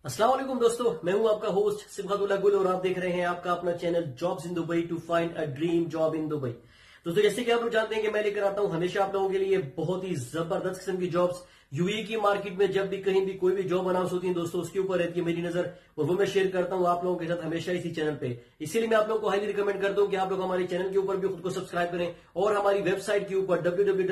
अस्सलाम वालेकुम दोस्तों, मैं हूं आपका होस्ट सिफातुल्लाह गुल और आप देख रहे हैं आपका अपना channel jobs in Dubai to find a dream job in Dubai. दोस्तों, जैसे कि आप लोग जानते हैं कि मैं लेकर आता हूं हमेशा आप लोगों के लिए बहुत ही जबरदस्त किस्म की जॉब्स। यूएई की मार्केट में जब भी कहीं भी कोई भी जॉब अनाउंस होती है दोस्तों, उसके ऊपर रहती है मेरी नजर और वो मैं शेयर करता हूं आप लोगों के साथ हमेशा इसी चैनल पे। इसीलिए मैं आप लोगों को हाईली रिकमेंड करता हूं कि आप लोग हमारे चैनल के ऊपर भी खुद को सब्सक्राइब करें और हमारी वेबसाइट के ऊपर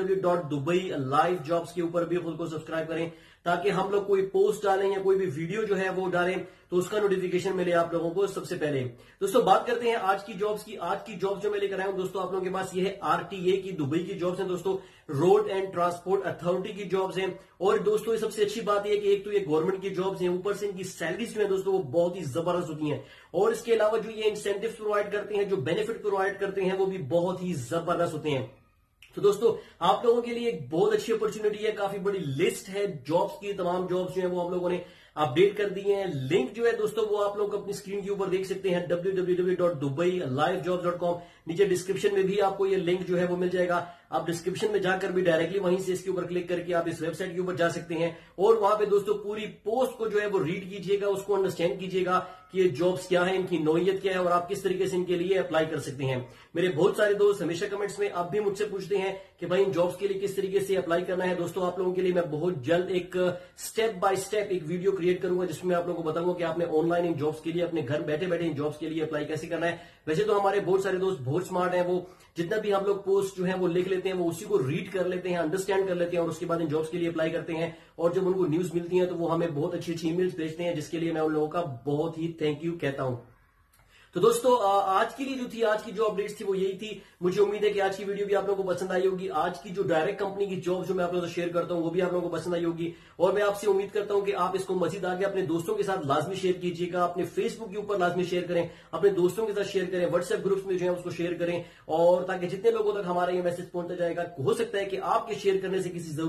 www.dubai.live-jobs के ऊपर भी खुद को सब्सक्राइब करें, ताकि हम लोग कोई पोस्ट डालें या कोई भी वीडियो जो है वो डालें तो उसका नोटिफिकेशन मिले आप लोगों को सबसे पहले। दोस्तों, बात करते हैं आज की जॉब्स की। आज की जॉब्स जो मैं लेकर आया हूं दोस्तों आप लोगों के पास, ये है आरटीए की दुबई की जॉब्स हैं दोस्तों, रोड एंड ट्रांसपोर्ट अथॉरिटी की जॉब्स हैं। और दोस्तों, ये सबसे अच्छी बात यह है कि एक तो ये गवर्नमेंट की जॉब्स हैं, ऊपर से इनकी सैलरीज जो है दोस्तों वो बहुत ही जबरदस्त होती हैं और इसके अलावा जो ये इंसेंटिव प्रोवाइड करते हैं, जो बेनिफिट प्रोवाइड करते हैं, वो भी बहुत ही जबरदस्त होते हैं। तो दोस्तों, आप लोगों के लिए एक बहुत अच्छी अपॉर्चुनिटी है, काफी बड़ी लिस्ट है जॉब्स की। तमाम जॉब्स जो है वो हम लोगों ने अपडेट कर दिए हैं। लिंक जो है दोस्तों वो आप लोग अपनी स्क्रीन के ऊपर देख सकते हैं www.dubai-live-jobs.com। नीचे डिस्क्रिप्शन में भी आपको ये लिंक जो है वो मिल जाएगा। आप डिस्क्रिप्शन में जाकर भी डायरेक्टली वहीं से इसके ऊपर क्लिक करके आप इस वेबसाइट के ऊपर जा सकते हैं और वहां पे दोस्तों पूरी पोस्ट को जो है वो रीड कीजिएगा, उसको अंडरस्टैंड कीजिएगा कि ये जॉब्स क्या है, इनकी नौइयत क्या है और आप किस तरीके से इनके लिए अप्लाई कर सकते हैं। मेरे बहुत सारे दोस्त हमेशा कमेंट्स में आप भी मुझसे पूछते हैं कि भाई इन जॉब्स के लिए किस तरीके से अप्लाई करना है। दोस्तों, आप लोगों के लिए मैं बहुत जल्द एक स्टेप बाय स्टेप एक वीडियो क्रिएट करूंगा जिसमें आप लोगों को बताऊंगा कि आपने ऑनलाइन इन जॉब्स के लिए अपने घर बैठे बैठे इन जॉब्स के लिए अप्लाई कैसे करना है। वैसे तो हमारे बहुत सारे दोस्त बहुत स्मार्ट हैं, वो जितना भी हम लोग पोस्ट जो है वो लिख लेते हैं, वो उसी को रीड कर लेते हैं, अंडरस्टैंड कर लेते हैं और उसके बाद इन जॉब्स के लिए अप्लाई करते हैं। और जब उनको न्यूज मिलती है तो वो हमें बहुत अच्छी अच्छी ईमेल्स भेजते हैं, जिसके लिए मैं उन लोगों का बहुत ही थैंक यू कहता हूं। तो दोस्तों, आज के लिए जो थी, आज की जो अपडेट्स थी वो यही थी। मुझे उम्मीद है कि आज की वीडियो भी आप लोगों को पसंद आई होगी। आज की जो डायरेक्ट कंपनी की जॉब जो मैं आप लोगों से शेयर करता हूं वो भी आप लोगों को पसंद आई होगी और मैं आपसे उम्मीद करता हूं कि आप इसको मजीद आगे अपने दोस्तों के साथ लाजमी शेयर कीजिएगा, अपने फेसबुक के ऊपर लाजमी शेयर करें, अपने दोस्तों के साथ शेयर करें, व्हाट्सएप ग्रुप्स में जो है उसको शेयर करें और ताकि जितने लोगों तक हमारा ये मैसेज पहुंचता जाएगा, हो सकता है कि आपके शेयर करने से किसी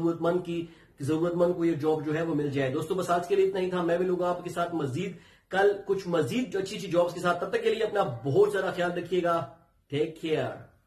जरूरतमंद को ये जॉब जो है वो मिल जाए। दोस्तों, बस आज के लिए इतना ही था। मैं मिलूंगा आपके साथ कल कुछ मजीद अच्छी अच्छी जॉब्स के साथ। तब तक के लिए अपना बहुत सारा ख्याल रखिएगा। Take care.